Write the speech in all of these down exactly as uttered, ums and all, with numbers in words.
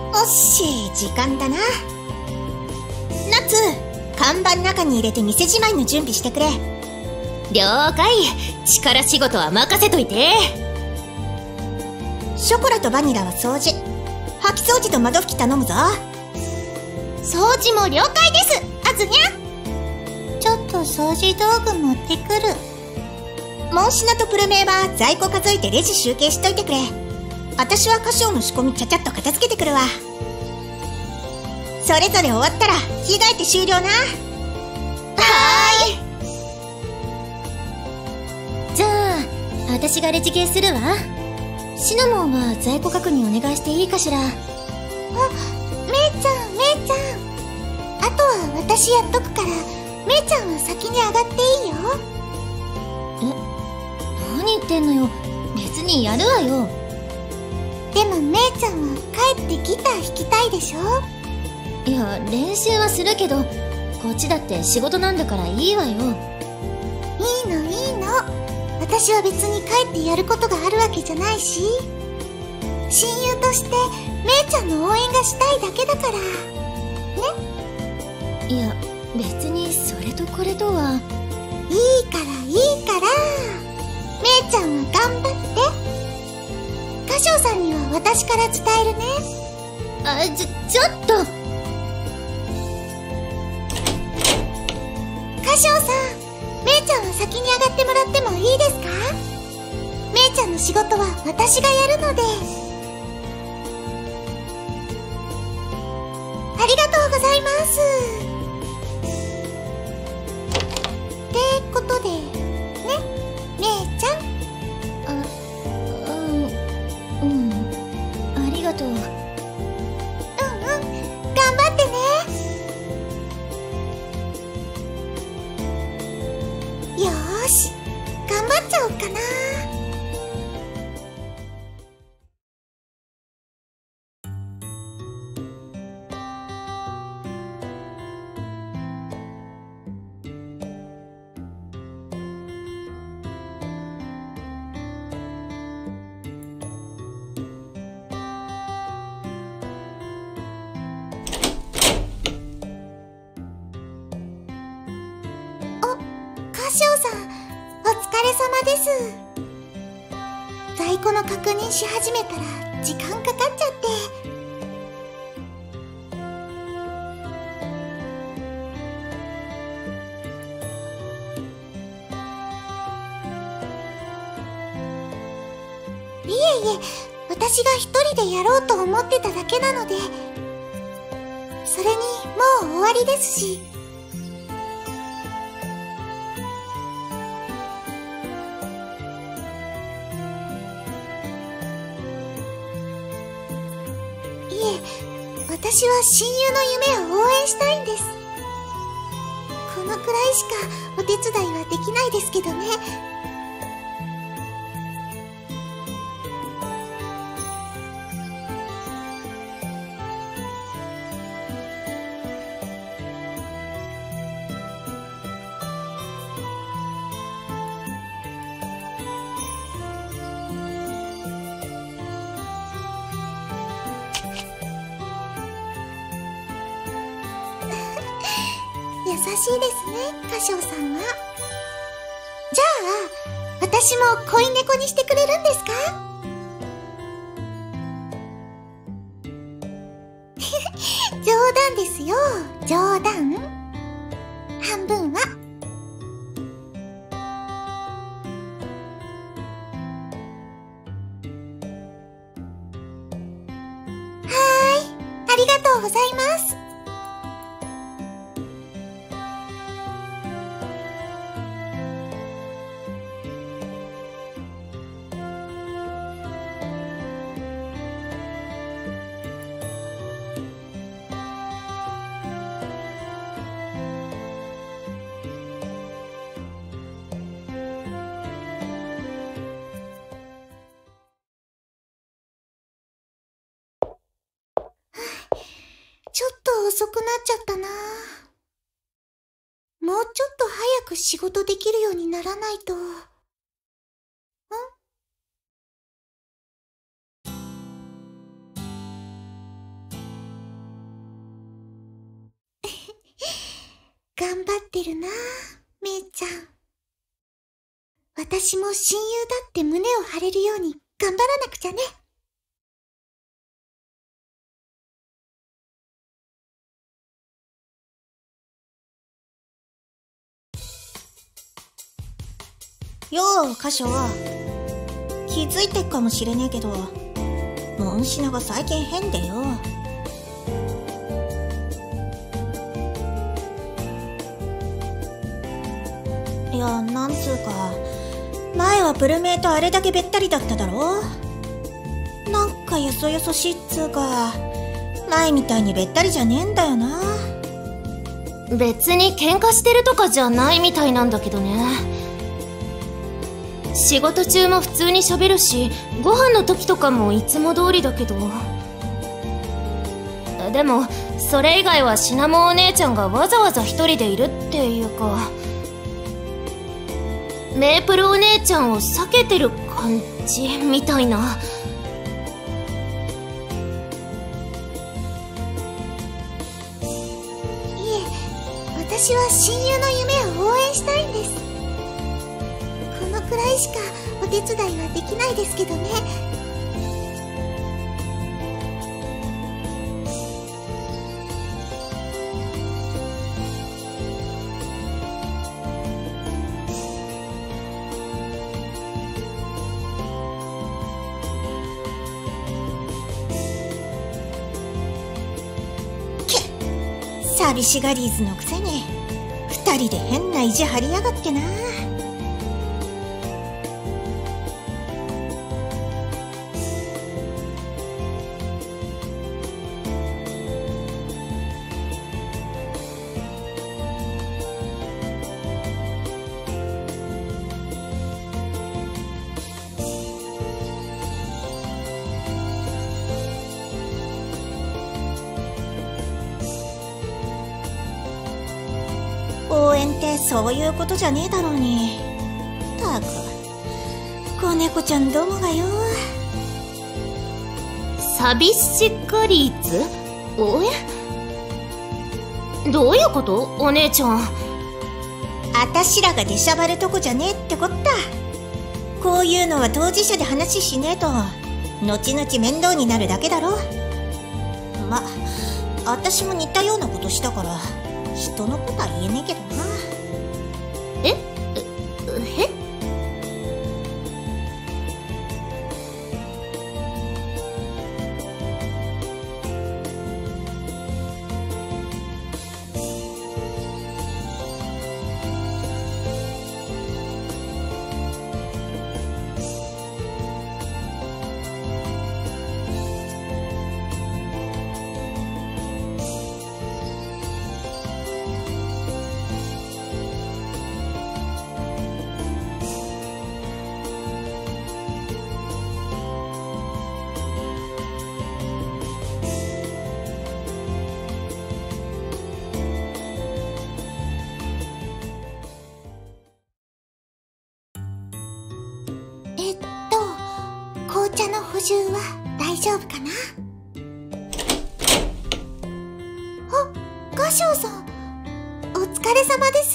おっし、時間だな。夏、看板中に入れて店じまいの準備してくれ。 了解。力仕事は任せといて。 ショコラとバニラは掃除、掃き掃除と窓拭き頼むぞ。 掃除も了解です、あずにゃ。ちょっと掃除道具持ってくる。 モンシナとプルメイは在庫数えてレジ集計しといてくれ。私は歌唱の仕込みちゃちゃっと片付けてくるわ。それぞれ終わったら着替えて終了な。はーい。じゃあ私がレジ系するわ。シナモンは在庫確認お願いしていいかしら。あ、 めいちゃん、めいちゃん。あとは私やっとくから、めいちゃんは先に上がっていいよ。 え、何言ってんのよ。別にやるわよ。 でもめいちゃんは帰ってギター弾きたいでしょ。 いや、練習はするけど、こっちだって仕事なんだからいいわよ。 いいのいいの。私は別に帰ってやることがあるわけじゃないし、親友としてめいちゃんの応援がしたいだけだからね。 いや、別にそれとこれとは。 いいからいいから、めいちゃんは頑張って。歌唱さんには私から伝えるね。 あ、ちょ、ちょっと。 歌唱さん、めいちゃんは先に上がってもらってもいいですか？めいちゃんの仕事は私がやるので。ありがとうございます。ってことで、ね、めいちゃん。 あ、うん、うん、ありがとう。 うんうん、頑張ってね。よーし、頑張っちゃおうかな。歌唱さん、お疲れ様です。在庫の確認し始めたら時間かかっちゃって。いえいえ、私が一人でやろうと思ってただけなので。それにもう終わりですし。私は親友の夢を応援したいんです。このくらいしかお手伝いはできないですけどね。優しいですね、歌唱さんは。じゃあ、私も恋猫にしてくれるんですか？冗談ですよ、冗談。半分は。はーい、ありがとうございます。ちょっと遅くなっちゃったな。もうちょっと早く仕事できるようにならないと。ん？ 頑張ってるな、めいちゃん。私も親友だって胸を張れるように頑張らなくちゃね。 よう、カショ。気づいてっかもしれねえけど、モンシナが最近変でよ。いや、なんつうか、前はプルメイとあれだけべったりだっただろ。なんかよそよそしいっつうか、前みたいにべったりじゃねえんだよな。 別に喧嘩してるとかじゃないみたいなんだけどね。仕事中も普通に喋るし、ご飯の時とかもいつも通りだけど。でもそれ以外はシナモンお姉ちゃんがわざわざ一人でいるっていうか、メープルお姉ちゃんを避けてる感じみたいな。 いえ、私は親友の夢を応援したいんです。このくらいしかお手伝いはできないですけどね。 寂しがりーずのくせに二人で変な意地張りやがってな。応援ってそういうことじゃねえだろうに。たく子猫ちゃんどもがよ。 寂しがりーず応援？どういうこと？お姉ちゃん。 あたしらが出しゃばるとこじゃねえってこった。こういうのは当事者で話しねえと後々面倒になるだけだろ。ま、あたしも似たようなことしたから人のことは言えねえけどな。 え？え？ えっと、紅茶の補充は大丈夫かな？あ、ガショウさん、お疲れ様です。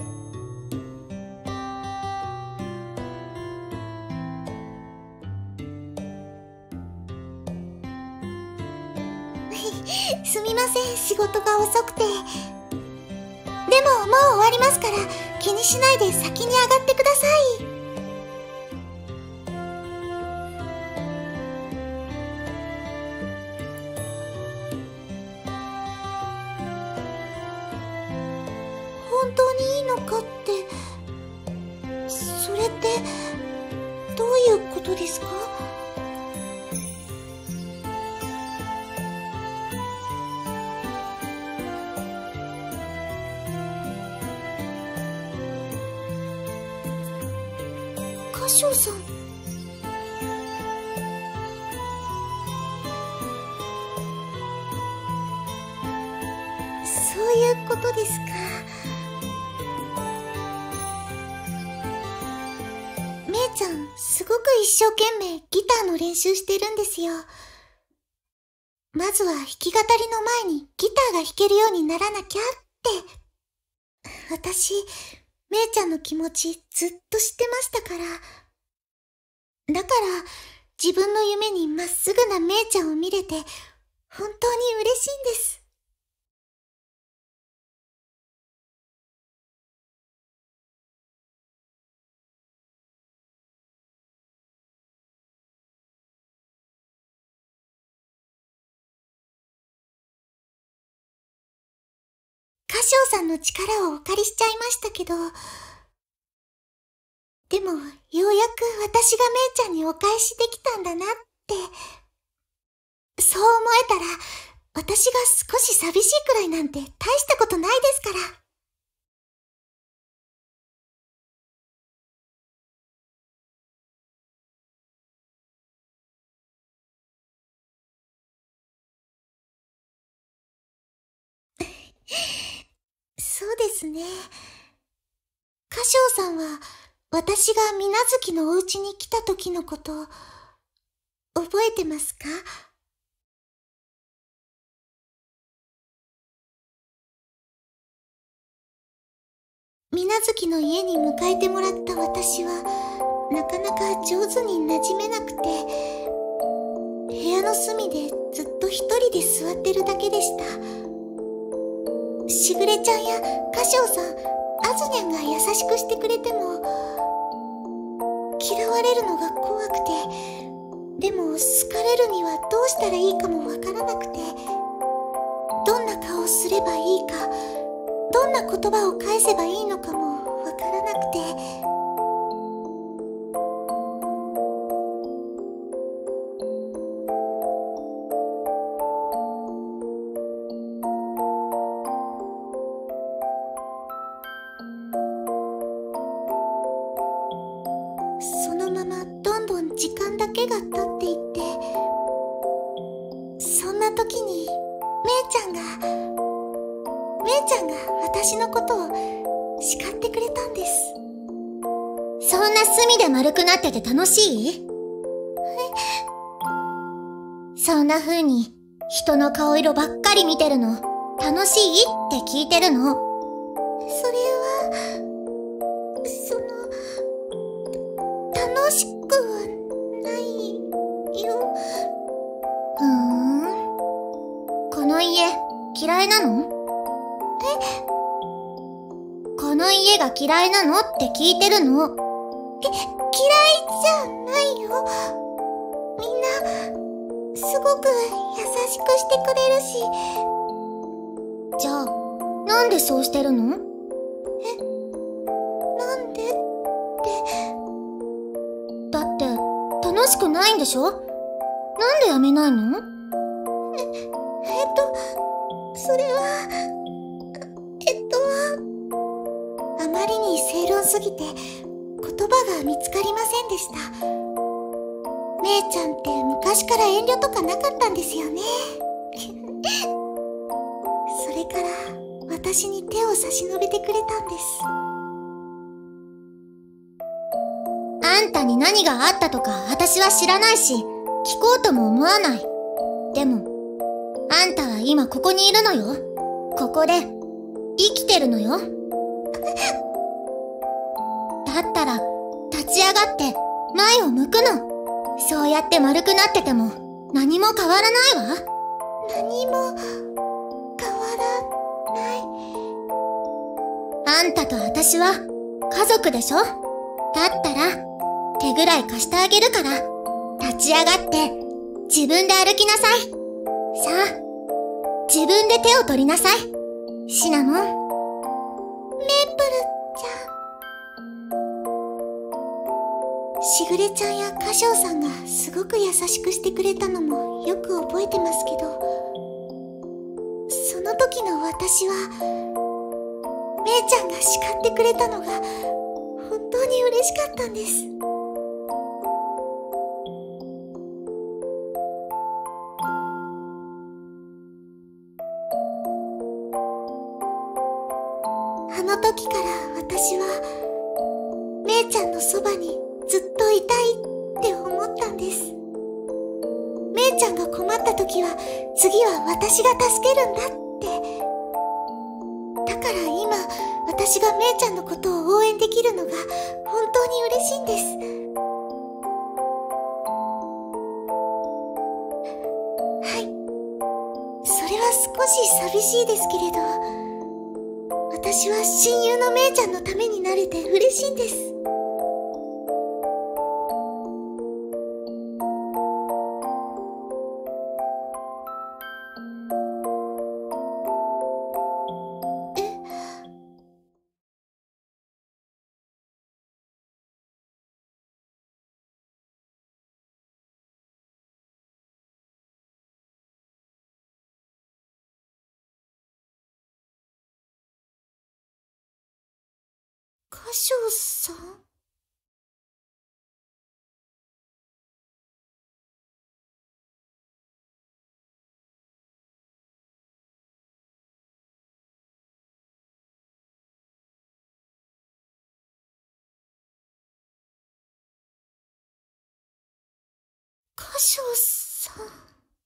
すみません、仕事が遅くて。でももう終わりますから気にしないで先に上がってください。本当にいいのかって、それってどういうことですか？カショウさん、そういうことですか。めいちゃん、すごく一生懸命ギターの練習してるんですよ。まずは弾き語りの前にギターが弾けるようにならなきゃって。 私、めいちゃんの気持ちずっと知ってましたから。だから、自分の夢にまっすぐなめいちゃんを見れて、本当に嬉しいんです。歌唱さんの力をお借りしちゃいましたけど、でも、ようやく私がめいちゃんにお返しできたんだなって、そう思えたら、私が少し寂しいくらいなんて大したことないですから。そうですね。歌唱さんは、私が水無月のお家に来た時のこと、覚えてますか？水無月の家に迎えてもらった私は、なかなか上手に馴染めなくて、部屋の隅でずっと一人で座ってるだけでした。しぐれちゃんや歌唱さん、あずにゃんが優しくしてくれても、嫌われるのが怖くて、でも好かれるにはどうしたらいいかもわからなくて、どんな顔をすればいいか、どんな言葉を返せばいいのかもわからなくて、そのままどんどん時間だけが経っていって、そんな時にめいちゃんがめいちゃんが私のことを叱ってくれたんです。 そんな隅で丸くなってて楽しい？そんな風に人の顔色ばっかり見てるの楽しいって聞いてるの。 それは、その、楽しくはないよ。 ふーん。この家嫌いなの？この家が嫌いなのって聞いてるの。 え、嫌いじゃないよ。みんな、すごく優しくしてくれるし。 じゃあ、なんでそうしてるの？ え、なんでって。 だって、楽しくないんでしょ？なんでやめないの？ え、えっと、それは、えっと、あまりに正論すぎて、言葉が見つかりませんでした。めいちゃんって昔から遠慮とかなかったんですよね。それから私に手を差し伸べてくれたんです。 あんたに何があったとか私は知らないし、聞こうとも思わない。でも、あんたは今ここにいるのよ。ここで、生きてるのよ。だったら、立ち上がって前を向くの。そうやって丸くなってても何も変わらないわ。 何も変わらない。 あんたと私は家族でしょ？だったら手ぐらい貸してあげるから、立ち上がって自分で歩きなさい。さあ、自分で手を取りなさい。シナモン。メープルちゃん。しぐれちゃんや歌唱さんがすごく優しくしてくれたのもよく覚えてますけど、その時の私は、めいちゃんが叱ってくれたのが本当に嬉しかったんです。あの時から私は、めいちゃんのそばにずっといたいって思ったんです。めいちゃんが困った時は、次は私が助けるんだって。だから今、私私がめいちゃんのことを応援できるのが本当に嬉しいんです。はい。それは少し寂しいですけれど、私は親友のめいちゃんのためになれて嬉しいんです。歌唱さん？歌唱さん？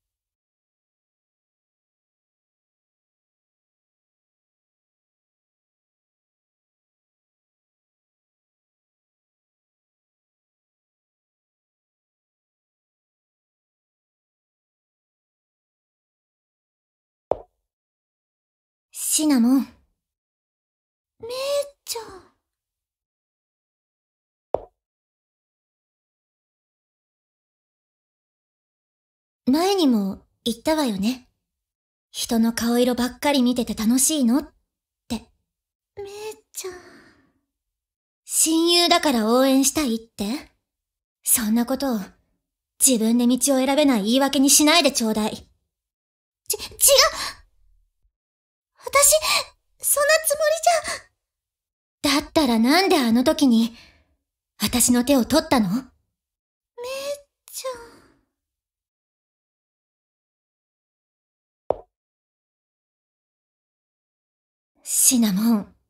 シナモン。 めいちゃん。 前にも言ったわよね。人の顔色ばっかり見てて楽しいのって。 めいちゃん。 親友だから応援したいって？そんなことを自分で道を選べない言い訳にしないでちょうだい。 ち、違う！私、そんなつもりじゃ。だったらなんであの時に、私の手を取ったの？めいちゃん。 シナモン。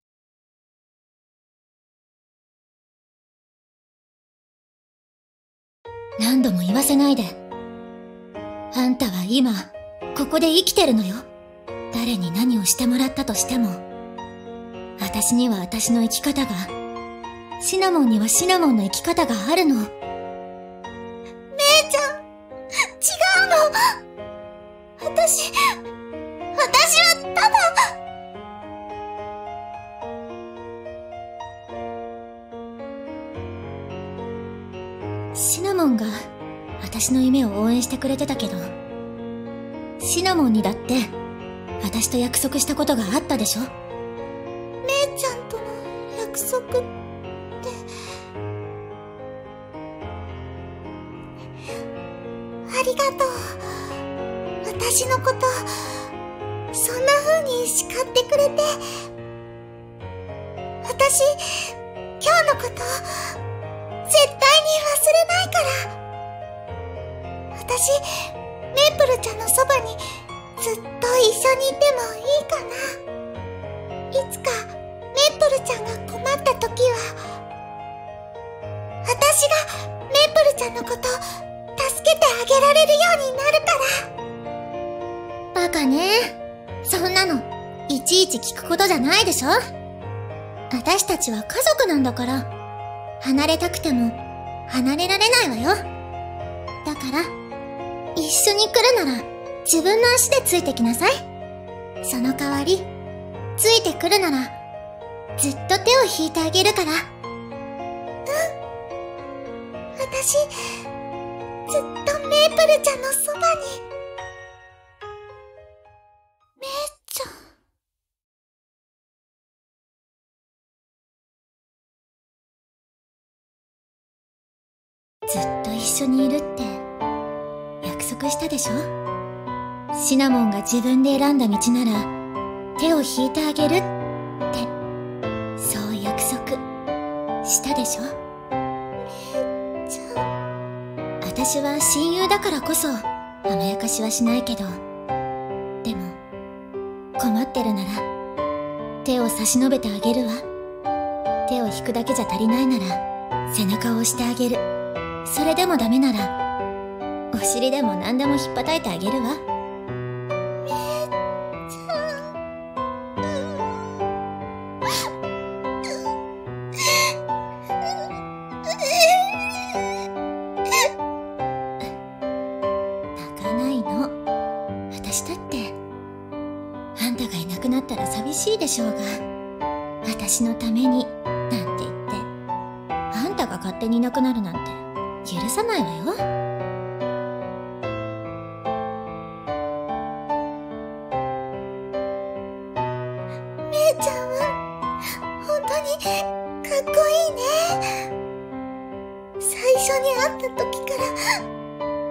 何度も言わせないで。あんたは今、ここで生きてるのよ。誰に何をしてもらったとしても。私には私の生き方が、シナモンにはシナモンの生き方があるの。めいちゃん、違うの。私、私はただ、 シナモンが私の夢を応援してくれてたけど、シナモンにだって私と約束したことがあったでしょ？ めいちゃんとの約束って、ありがとう。私のこと、そんな風に叱ってくれて。私、今日のこと、絶対に忘れないから。私、メープルちゃんのそばにずっと一緒にいてもいいかな。いつかメープルちゃんが困った時は、私がメープルちゃんのこと助けてあげられるようになるから。 バカね。そんなのいちいち聞くことじゃないでしょ。私たちは家族なんだから、離れたくても離れられないわよ。だから一緒に来るなら自分の足でついてきなさい。その代わりついてくるならずっと手を引いてあげるから。うん。 私ずっとメープルちゃんのそばに。めいちゃん。 ずっと一緒にいるって約束したでしょ。シナモンが自分で選んだ道なら手を引いてあげるって、そう約束したでしょ。 めいちゃん。 私は親友だからこそ甘やかしはしないけど、でも困ってるなら手を差し伸べてあげるわ。手を引くだけじゃ足りないなら背中を押してあげる。それでもダメならお尻でも何でも引っ叩いてあげるわ。 めいちゃん。 ったら寂しいでしょうが、私のために、なんて言って、あんたが勝手にいなくなるなんて、許さないわよ。 めいちゃんは、本当に、かっこいいね。最初に会った時から、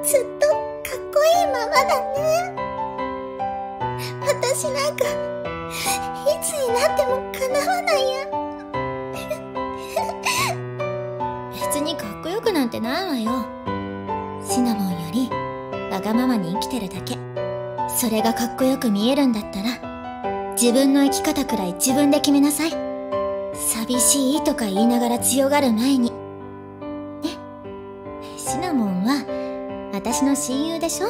ずっとかっこいいままだね。私なんか、いつになっても叶わないや。 別にかっこよくなんてないわよ。シナモンより、わがままに生きてるだけ。それがかっこよく見えるんだったら、自分の生き方くらい自分で決めなさい。寂しいとか言いながら強がる前に。ね。シナモンは、私の親友でしょ？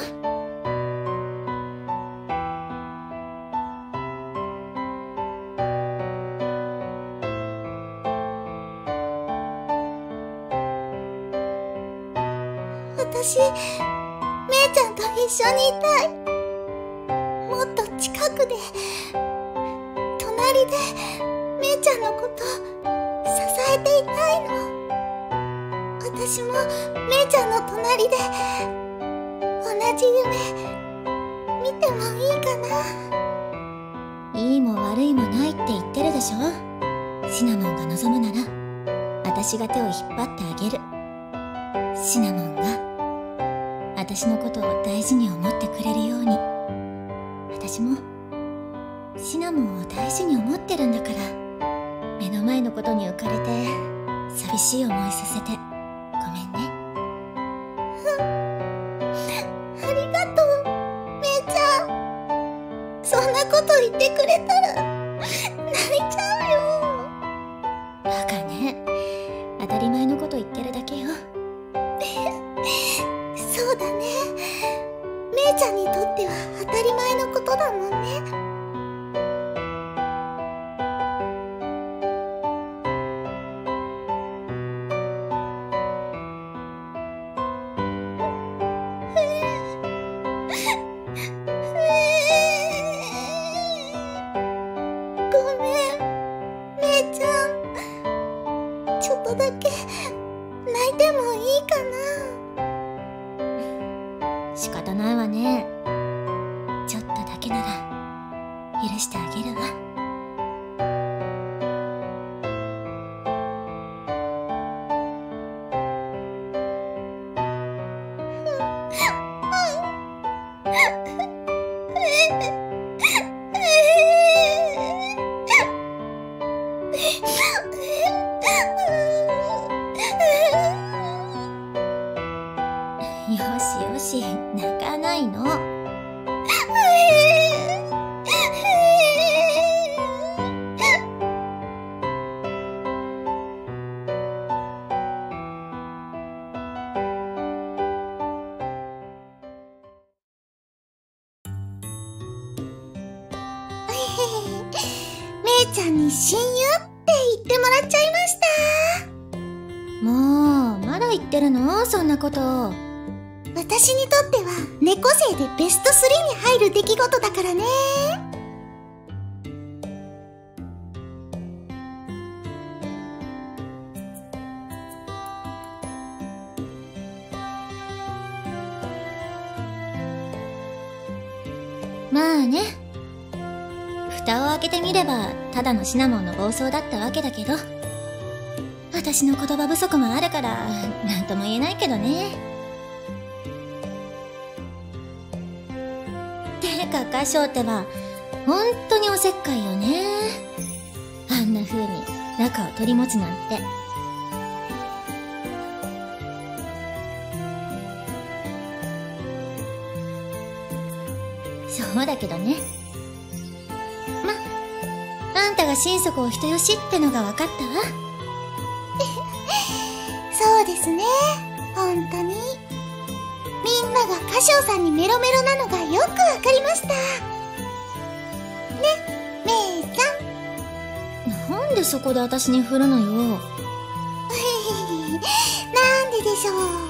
私、めいちゃんと一緒にいたい。もっと近くで、隣で、めいちゃんのこと支えていたいの。私もめいちゃんの隣で同じ夢見てもいいかな。 いいも悪いもないって言ってるでしょ。シナモンが望むなら私が手を引っ張ってあげる。シナモンが私のことを大事に思ってくれるように、私もシナモンを大事に思ってるんだから。目の前のことに浮かれて寂しい思いさせてごめんね。 ありがとう、めいちゃん。そんなこと言ってくれたら泣いちゃうよ。 バカね。当たり前のこと言ってるだけよ。 そうだね。めいちゃんにとっては当たり前のことだもんね。ちょっとだけ泣いてもいいかな。仕方ないわね。ちょっとだけなら許してあげるわ。よしよし、泣かないの。 めいちゃんに親友って言ってもらっちゃいました。 もう、まだ言ってるの？そんなこと。 私にとっては猫背でベストスリーに入る出来事だからね。 まあね。蓋を開けてみればただのシナモンの暴走だったわけだけど、私の言葉不足もあるからなんとも言えないけどね。てか歌唱っては本当におせっかいよね。あんな風に仲を取り持つなんて。そうだけどね。ま、あんたが心底お人よしってのが分かったわ。 そうですね、本当に。みんなが歌唱さんにメロメロなのがよくわかりました。ね、めいちゃん。 なんでそこで私に振るのよ。 なんででしょう。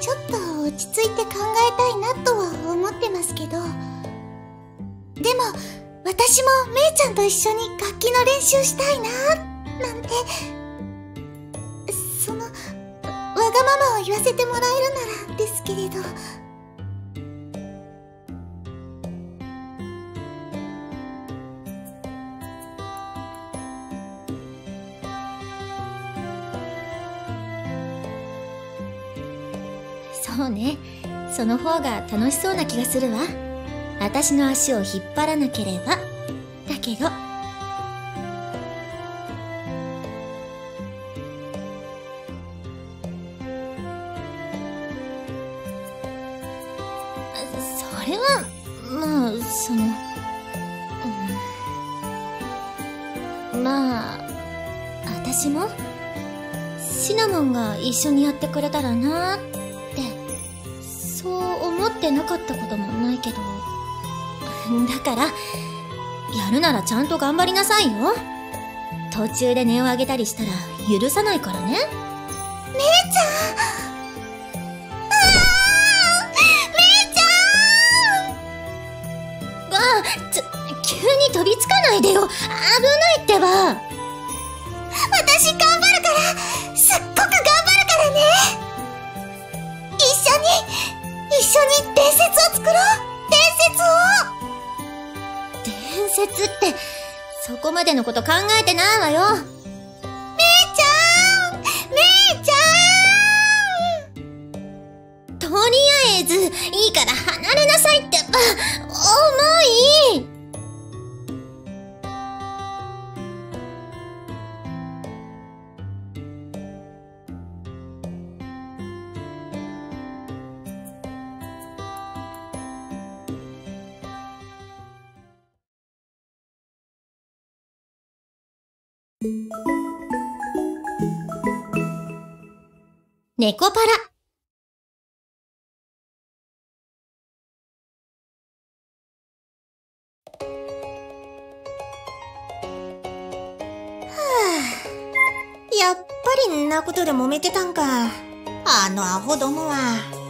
ちょっと落ち着いて考えたいなとは思ってますけど。でも、私もめいちゃんと一緒に楽器の練習したいな、なんて。その、わがままを言わせてもらえるならですけれど。 そうね。その方が楽しそうな気がするわ。私の足を引っ張らなければ。だけど。それは、まあ、その、うん、まあ、私も、シナモンが一緒にやってくれたらなーって、そう思ってなかったこともないけど。だから、やるならちゃんと頑張りなさいよ。途中で音を上げたりしたら許さないからね。 めいちゃん、あー、めいちゃん。 わあ、ちょ、急に飛びつかないでよ。危ないってば。 私頑張るから、すっごく頑張るからね。一緒に、一緒に伝説を作ろう。伝説を。 伝説って、そこまでのこと考えてないわよ。 めいちゃん、めいちゃん。 とりあえず、いいから離れなさいってば、重い。猫パラ。 やっぱりんなことで揉めてたんか。あのアホどもは。